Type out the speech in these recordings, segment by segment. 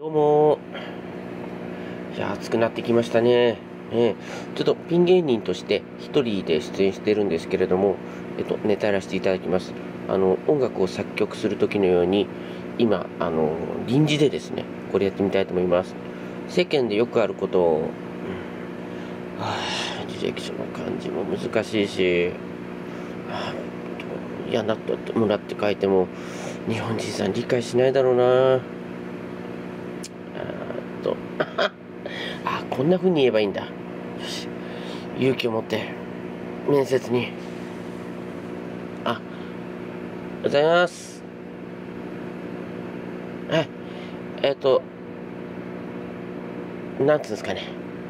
どうもいや、暑くなってきましたね。ちょっとピン芸人として一人で出演してるんですけれども、ネタやらせていただきます。音楽を作曲する時のように、今、臨時でですね、これやってみたいと思います。世間でよくあることを、履歴書の漢字も難しいし、嫌なともらって書いても、日本人さん理解しないだろうな。こんな風に言えばいいんだ。よし、勇気を持って面接に。おはようございます。はい、なんつうんですかね。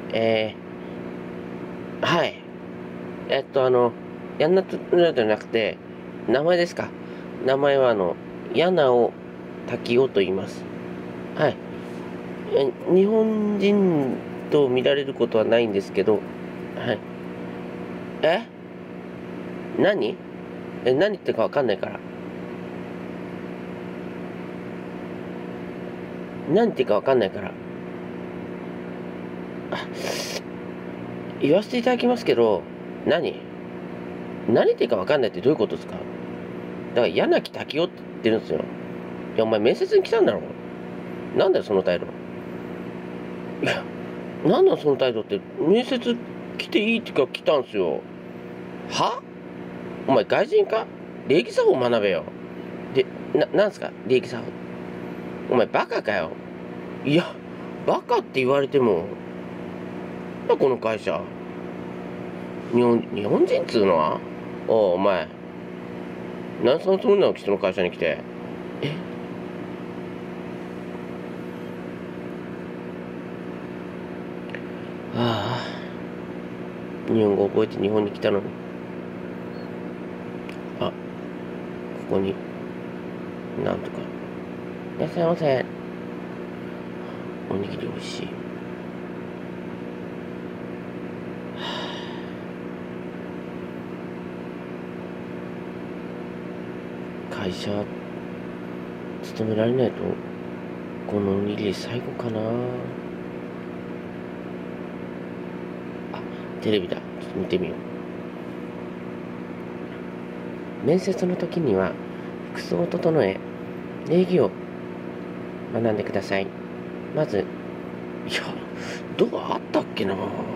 はい。やんなとじゃなくて、名前ですか。名前は柳尾滝夫と言います。はい。日本人と見られることはないんですけど、はい。え何何言ってるかわかんないから。何言ってるかわかんないから。言わせていただきますけど、何言ってるかわかんないってどういうことですか？だから柳滝夫って言ってるんですよ。いや、お前面接に来たんだろ。なんだよ、その態度。いや、なんだその態度って、面接来ていいってか来たんすよ。は？お前外人か？礼儀作法学べよ。で、なんすか礼儀作法。お前バカかよ。いや、バカって言われても、なんだこの会社。日本人っつうのは？お前、何そのつもりなの人の会社に来て。日本語覚えて日本に来たのに。ここに、なんとか。いらっしゃいませ。おにぎり美味しい。会社勤められないとこのおにぎり最後かな。テレビだ。ちょっと見てみよう。面接の時には服装を整え礼儀を学んでください。まず、いや、どうあったっけな。